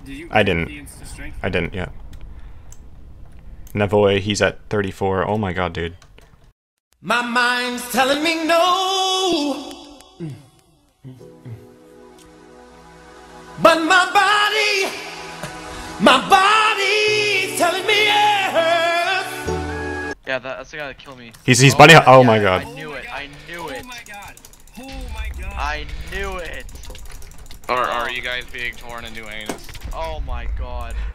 Did you I didn't. the insta strength? I didn't yet. Nevoy, he's at 34. Oh my god, dude. My mind's telling me no. But my body's telling me yes. Yeah, that's the guy that killed me. He's bunny. Oh my god. I knew it. I knew it. Oh my god. Oh my god. I knew it. Or are you guys being torn into anus? Oh my god.